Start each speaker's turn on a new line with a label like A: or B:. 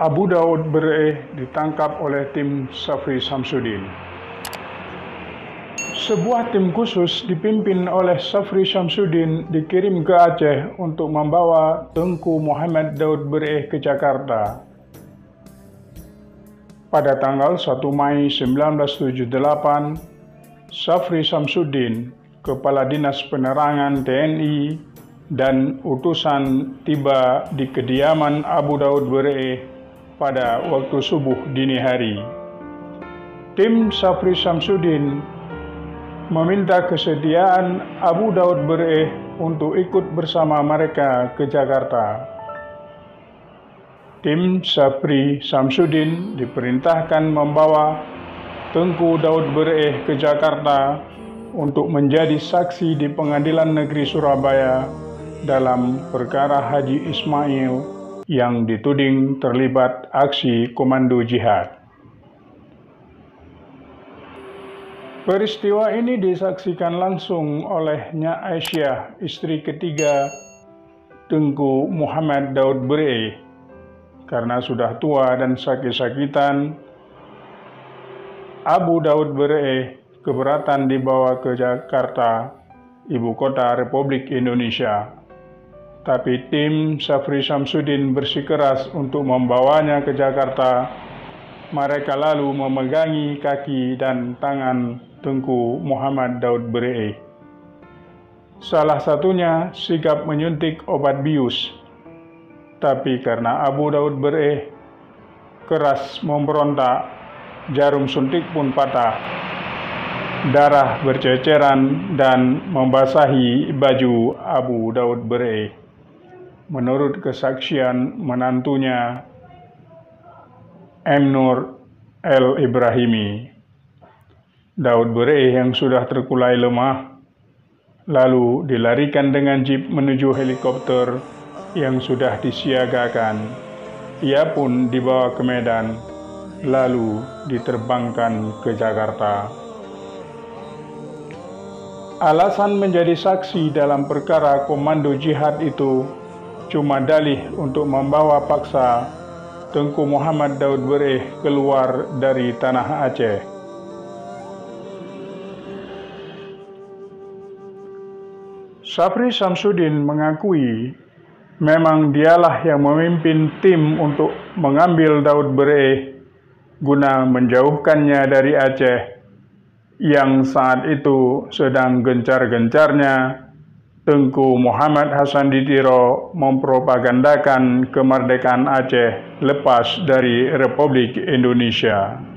A: Abu Daud Bereh ditangkap oleh tim Syafri Samsudin. Sebuah tim khusus dipimpin oleh Syafri Samsudin dikirim ke Aceh untuk membawa Tengku Muhammad Daud Bereh ke Jakarta. Pada tanggal 1 Mei 1978, Syafri Samsudin, Kepala Dinas Penerangan TNI, dan utusan tiba di kediaman Abu Daud Bereh pada waktu subuh dini hari. Tim Syafri Samsudin meminta kesediaan Abu Daud Bereh untuk ikut bersama mereka ke Jakarta. Tim Syafri Samsudin diperintahkan membawa Tengku Daud Bereh ke Jakarta untuk menjadi saksi di Pengadilan Negeri Surabaya dalam perkara Haji Ismail yang dituding terlibat aksi komando jihad. Peristiwa ini disaksikan langsung oleh Nyak Aisyah, istri ketiga Tengku Muhammad Daud Bereh. Karena sudah tua dan sakit-sakitan, Abu Daud Bereh keberatan dibawa ke Jakarta, ibu kota Republik Indonesia. Tapi tim Syafri Samsudin bersikeras untuk membawanya ke Jakarta. Mereka lalu memegangi kaki dan tangan Tengku Muhammad Daud Bereh. Salah satunya sigap menyuntik obat bius. Tapi karena Abu Daud Bereh keras memberontak, jarum suntik pun patah. Darah berceceran dan membasahi baju Abu Daud Bereh. Menurut kesaksian menantunya, M. Nur El Ibrahimi, Daud Bereh yang sudah terkulai lemah, lalu dilarikan dengan jeep menuju helikopter yang sudah disiagakan. Ia pun dibawa ke Medan, lalu diterbangkan ke Jakarta. Alasan menjadi saksi dalam perkara komando jihad itu cuma dalih untuk membawa paksa Tengku Muhammad Daud Bereh keluar dari tanah Aceh. Syafri Samsudin mengakui memang dialah yang memimpin tim untuk mengambil Daud Bereh guna menjauhkannya dari Aceh yang saat itu sedang gencar-gencarnya Tengku Muhammad Hasan Ditiro mempropagandakan kemerdekaan Aceh lepas dari Republik Indonesia.